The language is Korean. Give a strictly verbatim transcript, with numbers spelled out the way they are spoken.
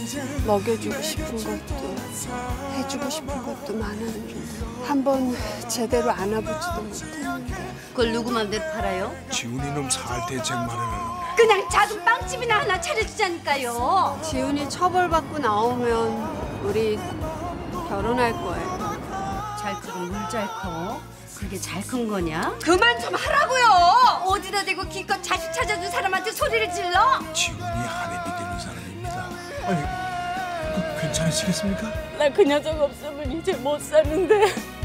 먹여주고 싶은 것도 해주고 싶은 것도 많았는데 한 번 제대로 안아보지도 못했는데. 그걸 누구 맘대로 팔아요? 지훈이 놈 살 대책 마련하려고 그래. 그냥 작은 빵집이나 하나 차려주자니까요. 지훈이 처벌받고 나오면 우리 결혼할 거예요. 잘 크고 물 잘 커. 그게 잘 큰 거냐? 그만 좀 하라고요. 어디다 대고 기껏 자식 찾아준 사람한테 소리를 질러? 지훈이 한해 믿는 사람입니다. 아니, 그, 괜찮으시겠습니까? 나 그 녀석 없으면 이제 못 사는데.